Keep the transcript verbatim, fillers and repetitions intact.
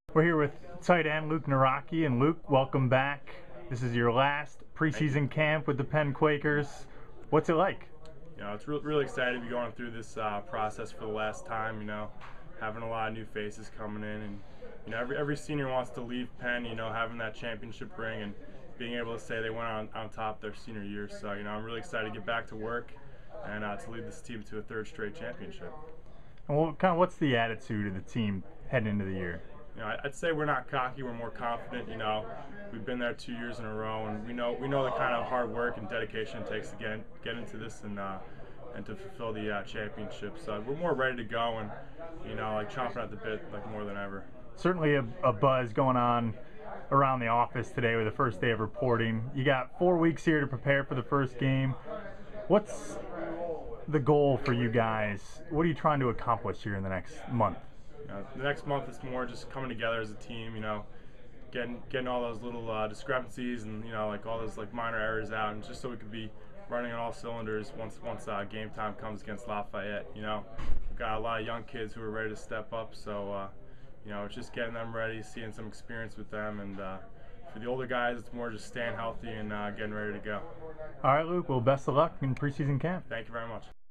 We're here with tight end Luke Nawrocki, and Luke, welcome back. This is your last preseason camp with the Penn Quakers. What's it like? You know, it's re really exciting to be going through this uh, process for the last time. You know, having a lot of new faces coming in, and you know, every every senior wants to leave Penn. You know, having that championship ring and being able to say they went on on top their senior year. So you know, I'm really excited to get back to work and uh, to lead this team to a third straight championship. And what kind of what's the attitude of the team heading into the year? You know, I'd say we're not cocky. We're more confident. You know, we've been there two years in a row, and we know we know the kind of hard work and dedication it takes to get get into this and uh, and to fulfill the uh, championship. So we're more ready to go, and you know, like chomping at the bit, like more than ever. Certainly a, a buzz going on around the office today with the first day of reporting. You got four weeks here to prepare for the first game. What's the goal for you guys? What are you trying to accomplish here in the next month? You know, the next month is more just coming together as a team. You know, getting getting all those little uh, discrepancies and you know like all those like minor errors out, and just so we could be running on all cylinders once once uh, game time comes against Lafayette. You know, we've got a lot of young kids who are ready to step up. So uh, you know, it's just getting them ready, seeing some experience with them, and uh, for the older guys, it's more just staying healthy and uh, getting ready to go. All right, Luke. Well, best of luck in preseason camp. Thank you very much.